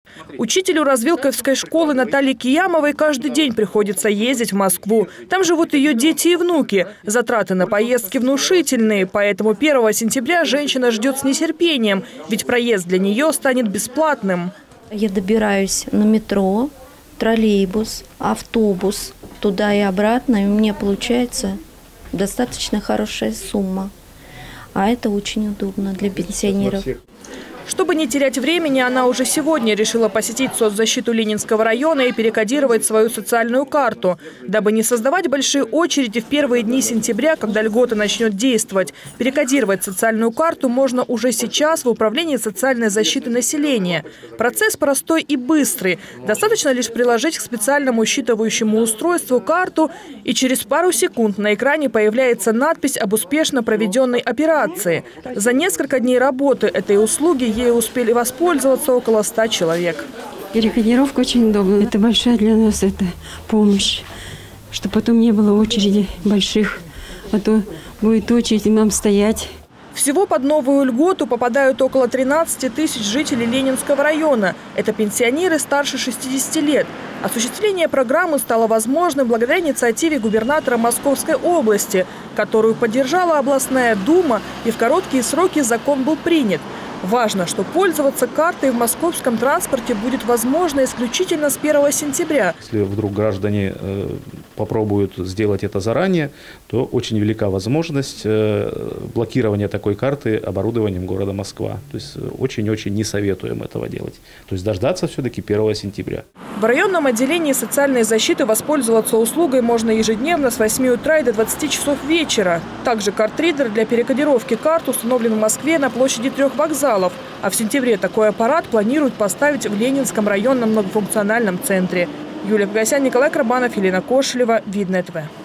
Учителю Развилковской школы Наталье Киямовой каждый день приходится ездить в Москву. Там живут ее дети и внуки. Затраты на поездки внушительные, поэтому 1 сентября женщина ждет с нетерпением, ведь проезд для нее станет бесплатным. Я добираюсь на метро, троллейбус, автобус, туда и обратно, и у меня получается достаточно хорошая сумма. А это очень удобно для пенсионеров. Чтобы не терять времени, она уже сегодня решила посетить соцзащиту Ленинского района и перекодировать свою социальную карту. Дабы не создавать большие очереди в первые дни сентября, когда льгота начнет действовать, перекодировать социальную карту можно уже сейчас в Управлении социальной защиты населения. Процесс простой и быстрый. Достаточно лишь приложить к специальному считывающему устройству карту, и через пару секунд на экране появляется надпись об успешно проведенной операции. За несколько дней работы этой услуги ей успели воспользоваться около 100 человек. Перекодировка очень удобна. Это большая для нас помощь, чтобы потом не было очереди больших, а то будет очередь и нам стоять. Всего под новую льготу попадают около 13 тысяч жителей Ленинского района. Это пенсионеры старше 60 лет. Осуществление программы стало возможным благодаря инициативе губернатора Московской области, которую поддержала областная дума, и в короткие сроки закон был принят. Важно, что пользоваться картой в московском транспорте будет возможно исключительно с 1 сентября. Если вдруг граждане попробуют сделать это заранее, то очень велика возможность блокирования такой карты оборудованием города Москва. То есть очень-очень не советуем этого делать. То есть дождаться все-таки 1 сентября. В районном отделении социальной защиты воспользоваться услугой можно ежедневно с 8 утра и до 20 часов вечера. Также картридер для перекодировки карт установлен в Москве на площади 3 вокзалов. А в сентябре такой аппарат планируют поставить в Ленинском районном многофункциональном центре. Юлия Погосян, Николай Карабанов, Елена Кошелева, Видное ТВ.